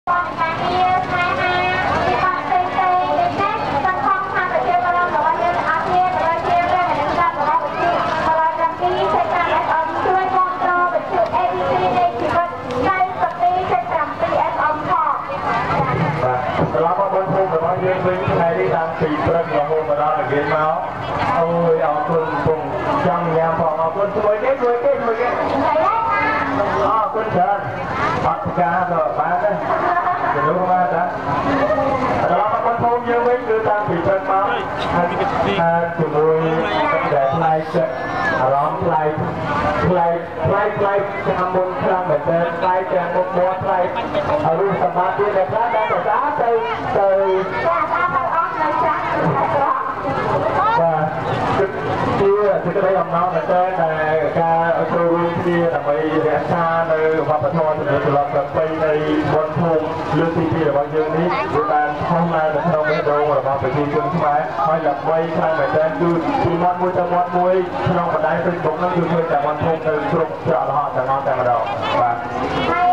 ពីព្រឹករហូតមកដល់ល្ងាចមកអូយអរគុណពងចង់ញ៉ាំផងអរគុណជួយគេអរគុណច្រើនអត់ផ្កាក៏បានដែរជំនួសបានដែរដល់មកបងប្អូនយើងវិញគឺតាំងពីព្រឹកមកហើយជាមួយដែលផ្លែចិត្តអារម្មណ៍ផ្លែចាំមុនខ្លាំងមែនទែនផ្លែទាំងមុខមាត់ផ្លែរូបសម្បត្តិទៀតដែលខ្លះដល់ប្រសាទៅជាក្តីអំណរមែនទែនដែលការចូលរួមគ្នាដើម្បីរក្សានៅវប្បធម៌ជំនឿត្រឡប់ប្រពៃណីបុណ្យភូមិលើកទី2របស់យើងនេះគឺបានខុសនៅក្នុងបេះដូងរបស់ប្រជាជនខ្មែរហើយដើម្បីខ្លាំងមែនទែនគឺពីមាត់មួយទៅមាត់មួយក្នុងបណ្ដាញ Facebook នោះគឺឃើញតែបុណ្យភូមិនៅគ្រប់ច្រកល្ហកទាំងអស់តែម្ដងបាទ